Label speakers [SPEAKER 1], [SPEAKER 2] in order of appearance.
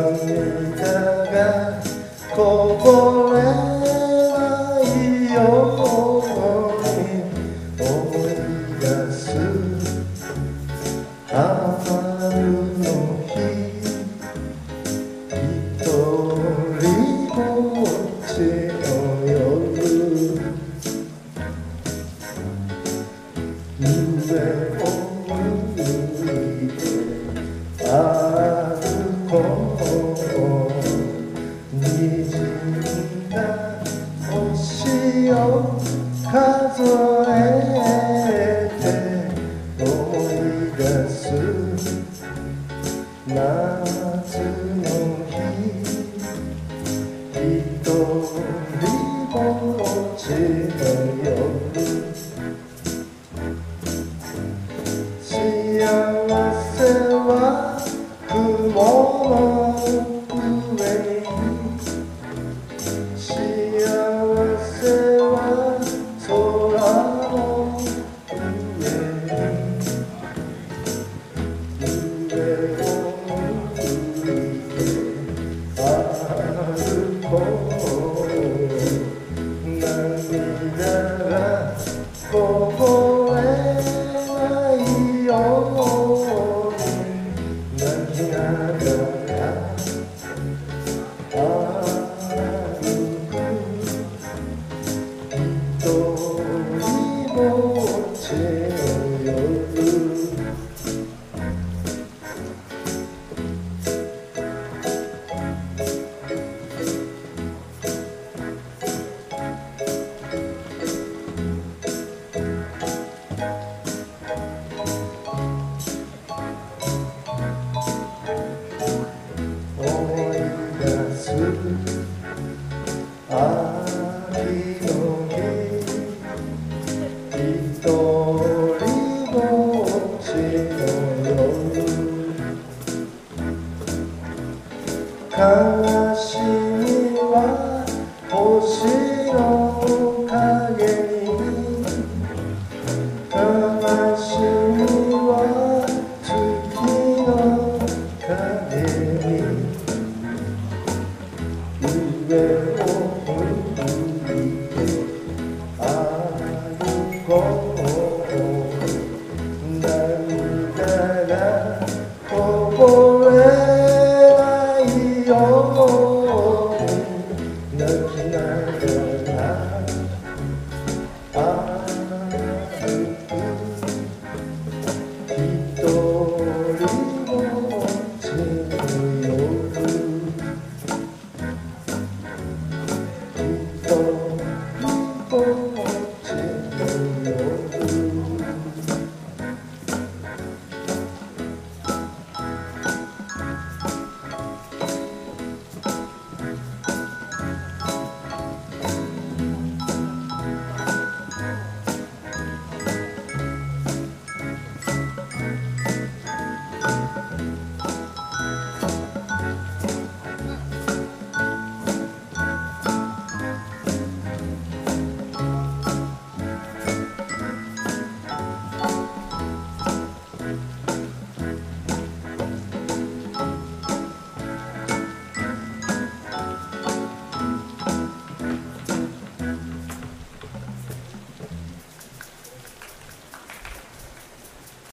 [SPEAKER 1] 涙がこぼれないように思い出す春の日一人ぼっちの夜夢を見て歩こうにじんだ星を数えて思い出す夏の日一人ぼっちの夜幸せは雲の上に幸せは空の上に上を向いて歩こう涙がこぼれないように泣きながら歩く一人ぼっちの夜思い出す秋の日一人ぼっちの夜悲しみは星の影に悲しみは月の影に